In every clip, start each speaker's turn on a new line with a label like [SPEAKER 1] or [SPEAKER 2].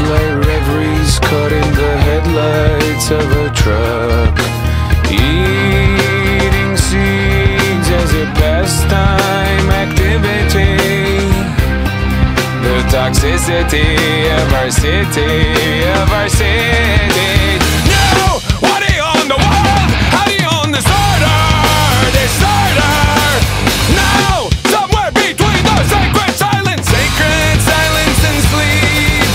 [SPEAKER 1] like reveries caught in the headlights of a truck. Eating seeds as a pastime activity. The toxicity of our city, of our city. No! What do you own the world? How do you own disorder? Disorder! No! Somewhere between the sacred silence and sleep.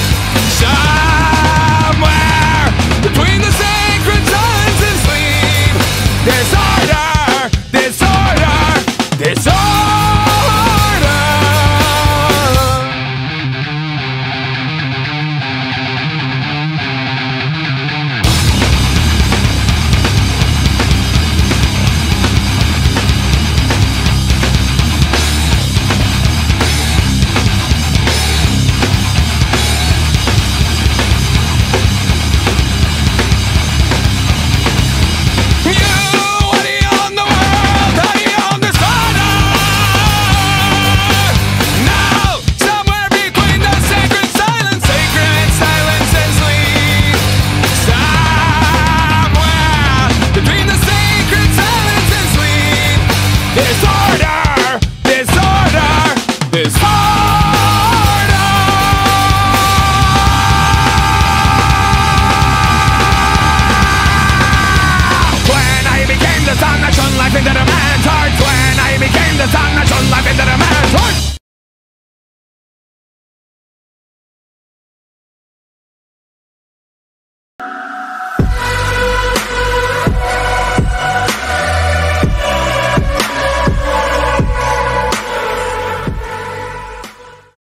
[SPEAKER 1] Somewhere between the sacred silence and sleep. Disorder! Disorder! Disorder!